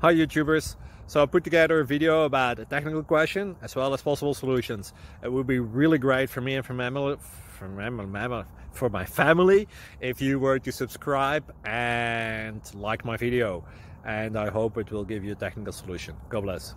Hi YouTubers! So I put together a video about a technical question as well as possible solutions. It would be really great for me and for my family if you were to subscribe and like my video, and I hope it will give you a technical solution. God bless.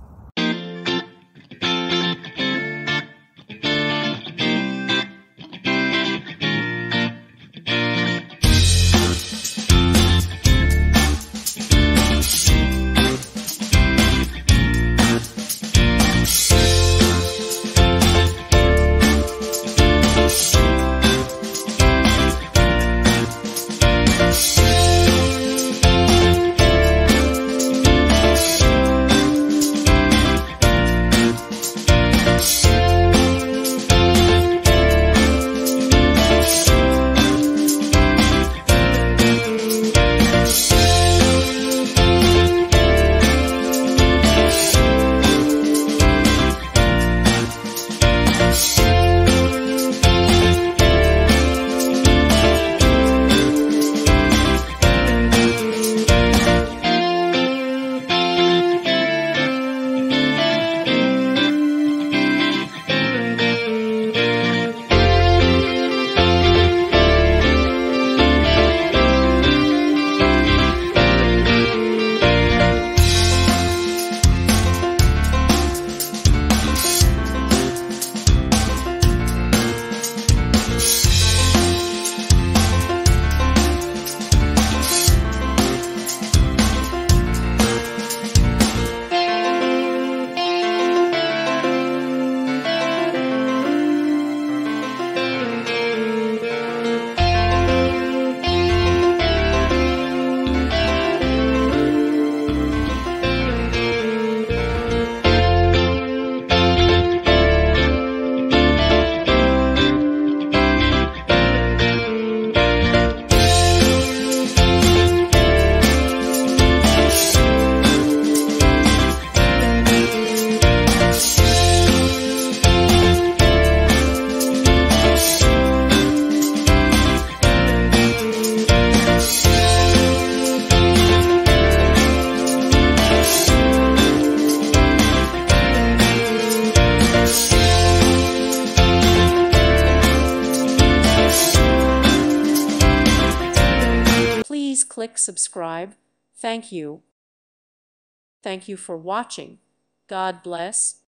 Please click subscribe. Thank you. Thank you for watching. God bless.